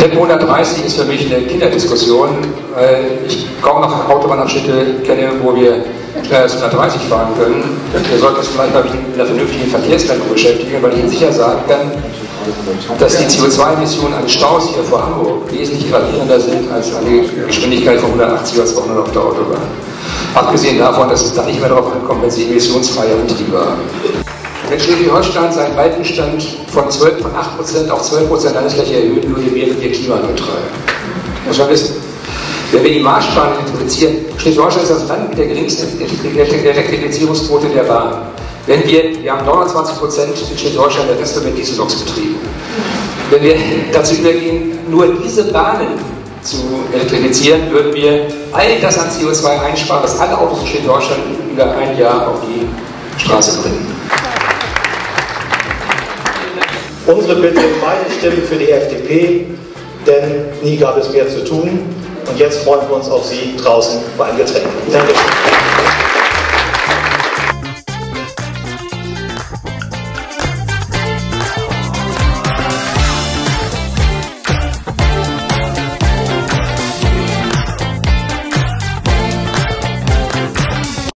Tempo 130 ist für mich eine Kinderdiskussion, weil ich kaum noch Autobahnabschnitte kenne, wo wir schneller als 130 fahren können. Wir sollten uns vielleicht mal mit einer vernünftigen Verkehrsleitung beschäftigen, weil ich Ihnen sicher sagen kann, dass die CO2-Emissionen eines Staus hier vor Hamburg wesentlich gravierender sind als eine Geschwindigkeit von 180 oder 200 auf der Autobahn. Abgesehen davon, dass es da nicht mehr darauf ankommt, wenn Sie emissionsfreie Antriebe haben. Wenn Schleswig-Holstein seinen Waldbestand von 8% auf 12% Landesfläche erhöhen würde, wären wir klimaneutral. Muss man wissen. Wenn wir die Marschbahn elektrifizieren, Schleswig-Holstein ist das Land mit der geringsten Elektrifizierungsquote der Bahn. Wenn wir haben 29% in Schleswig-Holstein, der Rest wird mit Dieselloks betrieben. Wenn wir dazu übergehen, nur diese Bahnen zu elektrifizieren, würden wir all das an CO2 einsparen, das alle Autos in Schleswig-Holstein über ein Jahr auf die Straße bringen. Unsere Bitte, beide Stimmen für die FDP, denn nie gab es mehr zu tun. Und jetzt freuen wir uns auf Sie draußen bei einem Getränk. Danke.